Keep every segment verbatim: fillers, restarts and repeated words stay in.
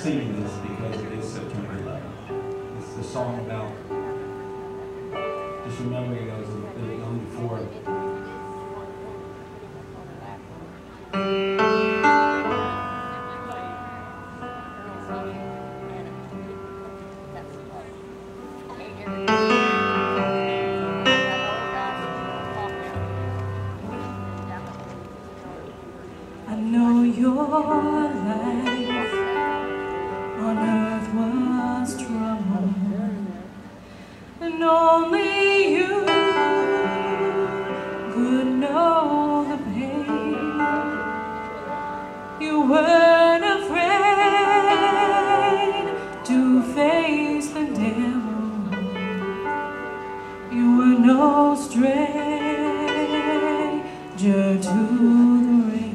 singing this because it is September eleventh. It's the song about just remembering those that are young before. I know your life on earth was trouble, and only you could know the pain. You weren't afraid to face the devil. You were no stranger to the rain.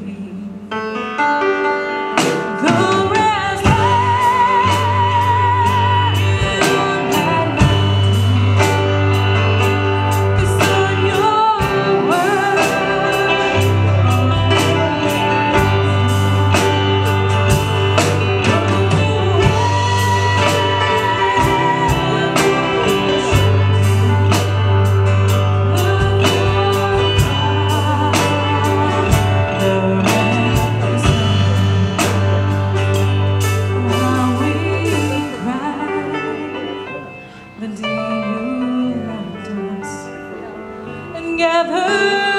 The day you left us and gathered